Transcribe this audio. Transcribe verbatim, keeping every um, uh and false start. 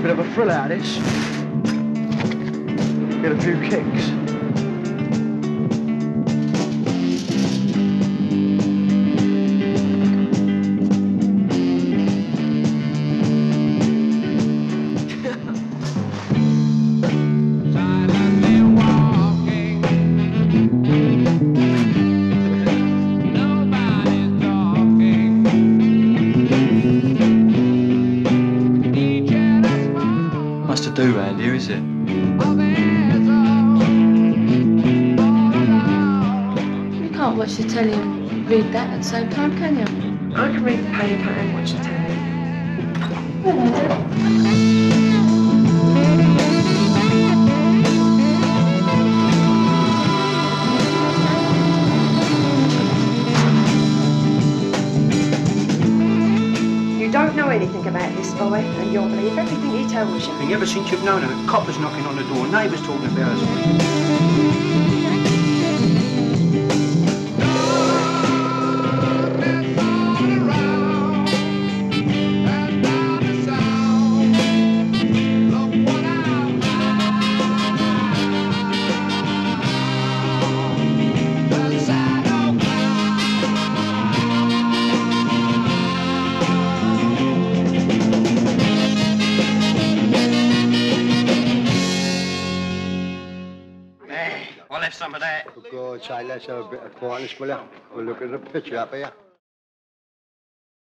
bit of a thrill out of this. Get a few kicks. Much to do round here, is it? You can't watch the telly and read that at the same time, can you? I can read the paper and watch the telly. Well, I do. You don't know anything about this boy, and you'll believe everything he tells you. And ever since you've known him, coppers knocking on the door, neighbours talking about us. Some of that. Go outside, let's have a bit of quietness, will you? We'll look at the picture up here.